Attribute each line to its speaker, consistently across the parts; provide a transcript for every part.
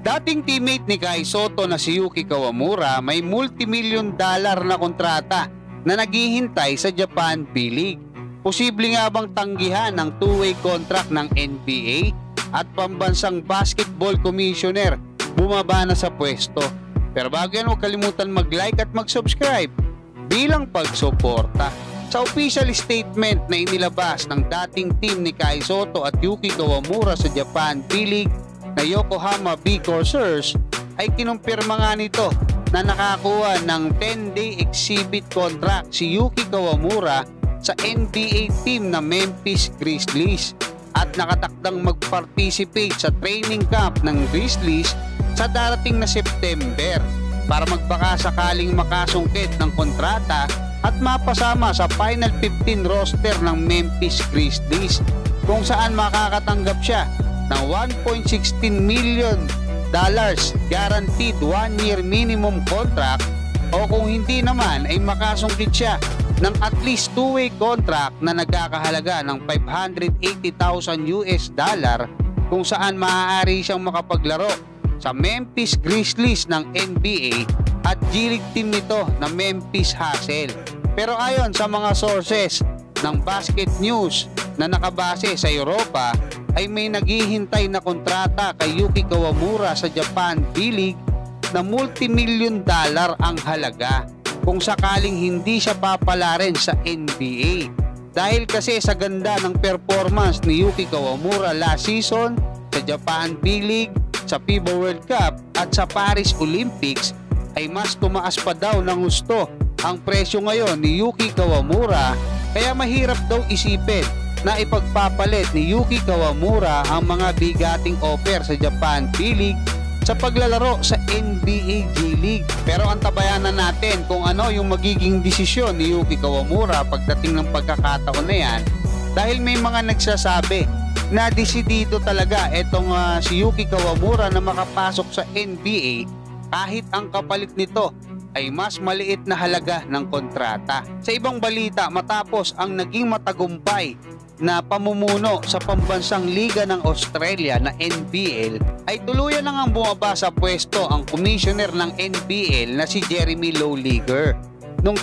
Speaker 1: Dating teammate ni Kai Sotto na si Yuki Kawamura may multimillion dollar na kontrata na naghihintay sa Japan B-League. Posible nga bang tanggihan ng two-way contract ng NBA at pambansang basketball commissioner bumaba na sa pwesto? Pero bago yan, huwag kalimutan mag-like at mag-subscribe bilang pagsuporta. Sa official statement na inilabas ng dating team ni Kai Sotto at Yuki Kawamura sa Japan B-League na Yokohama B Corsairs, ay kinumpirma nga nito na nakakuha ng 10-day exhibit contract si Yuki Kawamura sa NBA team na Memphis Grizzlies at nakatakdang mag-participate sa training camp ng Grizzlies sa darating na September para magbaka sakaling makasungkit ng kontrata at mapasama sa Final 15 roster ng Memphis Grizzlies, kung saan makakatanggap siya ng $1.16 million guaranteed 1-year minimum contract, o kung hindi naman ay makasungkit siya ng at least two-way contract na nagkakahalaga ng $580,000 kung saan maaari siyang makapaglaro sa Memphis Grizzlies ng NBA at G-League team nito na Memphis Hustle. Pero ayon sa mga sources ng Basket News na nakabase sa Europa, ay may naghihintay na kontrata kay Yuki Kawamura sa Japan B-League na multimillion dollar ang halaga kung sakaling hindi siya papalarin sa NBA. Dahil kasi sa ganda ng performance ni Yuki Kawamura last season sa Japan B-League, sa FIBA World Cup at sa Paris Olympics, ay mas tumaas pa daw ng husto ang presyo ngayon ni Yuki Kawamura, kaya mahirap daw isipin na ipagpapalit ni Yuki Kawamura ang mga bigating offer sa Japan B-League sa paglalaro sa NBA G-League. Pero antabayanan natin kung ano yung magiging desisyon ni Yuki Kawamura pagdating ng pagkakataon na yan, dahil may mga nagsasabi na desidido talaga itong si Yuki Kawamura na makapasok sa NBA kahit ang kapalit nito ay mas maliit na halaga ng kontrata. Sa ibang balita, matapos ang naging matagumpay na pamumuno sa pambansang liga ng Australia na NBL, ay tuluyan na ngang bumaba sa pwesto ang commissioner ng NBL na si Jeremy Lowliger. Noong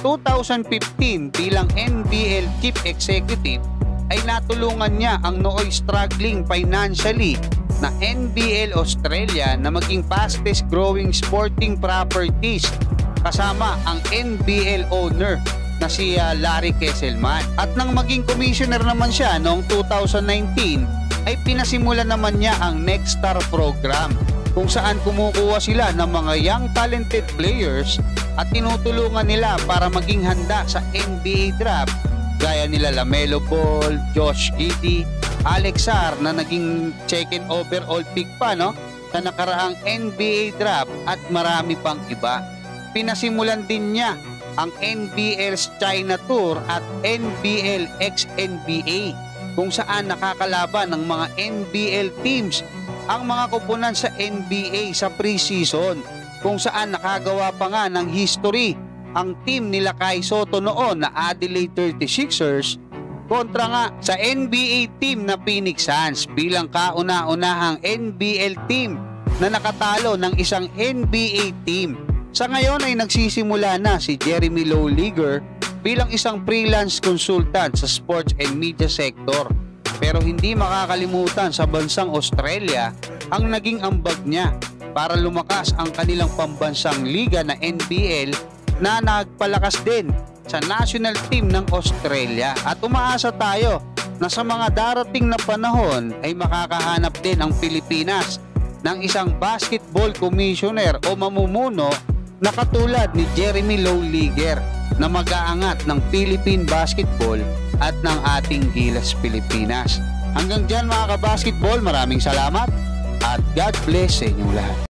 Speaker 1: 2015 bilang NBL Chief Executive, ay natulungan niya ang nooy struggling financially na NBL Australia na maging fastest growing sporting properties kasama ang NBL owner na si Larry Kesselman. At nang maging commissioner naman siya noong 2019, ay pinasimulan naman niya ang Next Star program, kung saan kumukuha sila ng mga young talented players at tinutulungan nila para maging handa sa NBA draft, gaya nila LaMelo Ball, Josh Giddey, Alex Sarr na naging second overall pick pa sa nakaraang NBA draft at marami pang iba. Pinasimulan din niya ang NBL's China Tour at NBL X-NBA, kung saan nakakalaban ng mga NBL teams ang mga koponan sa NBA sa preseason, kung saan nakagawa pa nga ng history ang team nila Kai Sotto noon na Adelaide 36ers kontra nga sa NBA team na Phoenix Suns bilang kauna-unahang NBL team na nakatalo ng isang NBA team. Sa ngayon ay nagsisimula na si Jeremy Lowliger bilang isang freelance consultant sa sports and media sector. Pero hindi makakalimutan sa bansang Australia ang naging ambag niya para lumakas ang kanilang pambansang liga na NBL na nagpalakas din sa national team ng Australia. At umaasa tayo na sa mga darating na panahon ay makakahanap din ang Pilipinas ng isang basketball commissioner o mamumuno na katulad ni Jeremy Lowliger na mag-aangat ng Philippine basketball at ng ating Gilas Pilipinas. Hanggang dyan mga kabasketball, maraming salamat at God bless sa inyong lahat.